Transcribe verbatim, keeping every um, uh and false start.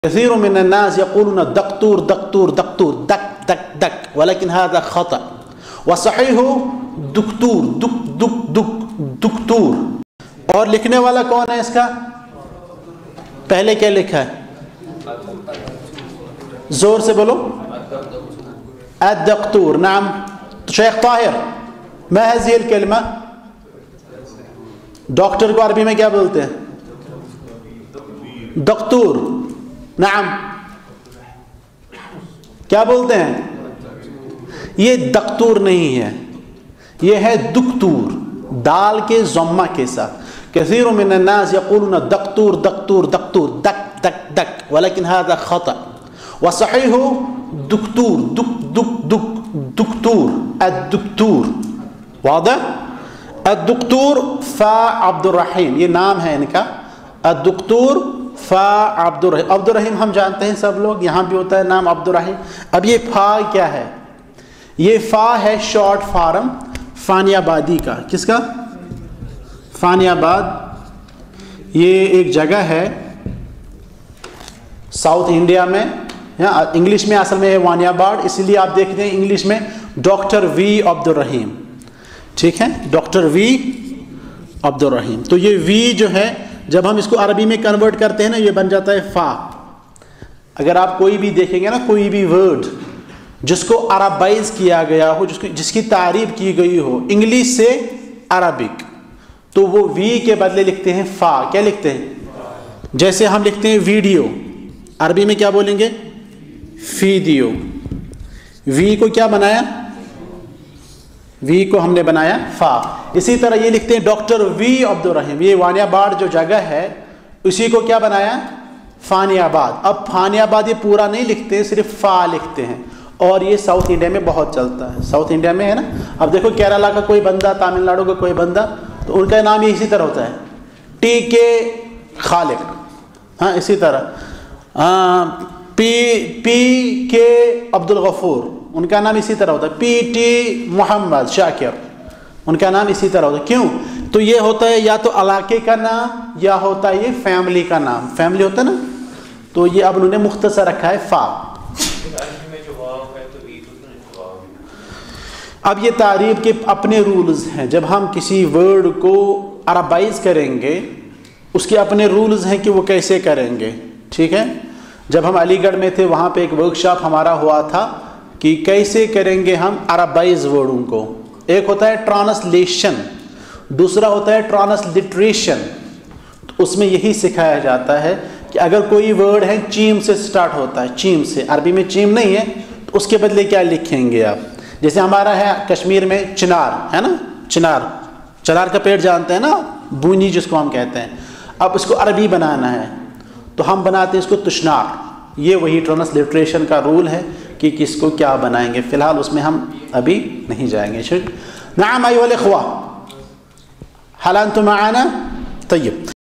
كثير من الناس يقولون دكتور دكتور دكتور دك دك دك ولكن هذا خطأ وصحيح دكتور دك دك دك دكتور. اور لکھنے والا کون ہے اس کا؟ پہلے کیا لکھا ہے؟ زور سے بولو. الدكتور. نعم شیخ طاہر، ما هذه الكلمة؟ ڈاکٹر کو عربی میں کیا بولتے ہیں؟ دکتور. نعم کیا بولتے ہیں؟ یہ دکتور نہیں ہے، یہ ہے دکتور، دال کے ضمہ کے ساتھ. كثير من الناس يقولون دكتور دكتور دكتور دك دك دك ولكن هذا خطأ وصحيح دكتور دك دك دك دكتور الدكتور. واضح؟ الدكتور فا عبد الرحیم، یہ نام ہے ان کا. الدكتور فا عبد الرحیم. عبد الرحیم ہم جانتے ہیں سب لوگ، یہاں بھی ہوتا ہے نام عبد الرحیم. اب یہ فا کیا ہے؟ یہ فا ہے شارٹ فارم فانی آبادی کا. کس کا؟ فانی آباد. یہ ایک جگہ ہے ساؤتھ انڈیا میں، انگلش میں اصل میں ہے وانی آباد، اسی لیے آپ دیکھتے ہیں انگلش میں ڈاکٹر وی عبد الرحیم. ٹھیک ہے، ڈاکٹر وی عبد الرحیم. تو یہ وی جو ہے جب ہم اس کو عربی میں کنورٹ کرتے ہیں نا، یہ بن جاتا ہے فا. اگر آپ کوئی بھی دیکھیں گے نا، کوئی بھی ورڈ جس کو عربائز کیا گیا ہو، جس کو جس کی تعریف کی گئی ہو انگلش سے عربک، تو وہ وی کے بدلے لکھتے ہیں فا. کیا لکھتے ہیں؟ جیسے ہم لکھتے ہیں ویڈیو، عربی میں کیا بولیں گے؟ فیڈیو. وی کو کیا بنایا؟ وی کو ہم نے بنایا فا. اسی طرح یہ لکھتے ہیں ڈاکٹر وی عبد الرحیم. یہ وانی آباد جو جگہ ہے اسی کو کیا بنایا؟ فانی آباد. اب فانی آباد یہ پورا نہیں لکھتے، صرف فا لکھتے ہیں، اور یہ ساؤتھ انڈیا میں بہت چلتا ہے. ساؤتھ انڈیا میں ہے نا. اب دیکھو کیرلا کا کوئی بندہ، تامل ناڈو کا کوئی بندہ، تو ان کا نام یہ اسی طرح ہوتا ہے، ٹی کے خالق. ہاں اسی طرح پی پی کے عبد الغفور، ان کا نام اسی طرح ہوتا ہے. پی ٹی محمد شاکر، ان کا نام اسی طرح ہوتا ہے. کیوں؟ تو یہ ہوتا ہے یا تو علاقے کا نام یا ہوتا ہے یہ فیملی کا نام. فیملی ہوتا ہے نا، تو یہ اب انہوں نے مختصر رکھا ہے فا. اب یہ تعریف کے اپنے رولز ہیں. جب ہم کسی ورڈ کو عربائز کریں گے اس کے اپنے رولز ہیں کہ وہ کیسے کریں گے. ٹھیک ہے، جب ہم علی گڑھ میں تھے وہاں پہ ایک ورکشاپ ہمارا ہوا تھا کہ کیسے کریں گے ہم عربائز ورڈوں کو. ایک ہوتا ہے ٹرانسلیشن، دوسرا ہوتا ہے ٹرانسلیٹریشن. تو اس میں یہی سکھایا جاتا ہے کہ اگر کوئی ورڈ ہے چیم سے سٹارٹ ہوتا ہے، چیم سے، عربی میں چیم نہیں ہے، تو اس کے بدلے کیا لکھیں گے آپ؟ جیسے ہمارا ہے کشمیر میں چنار ہے نا، چنار، چنار کا پیڑ جانتے ہیں نا، بونی جس کو ہم کہتے ہیں. اب اس کو عربی بنانا ہے تو ہم بناتے ہیں اس کو تشنار. یہ وہی ٹرانسلیٹریشن کا رول ہے کہ کس کو کیا بنائیں گے. فی الحال اس میں ہم ابھی نہیں جائیں گے. نعم ایھا الاخوہ، هل انتم معنا؟ طیب.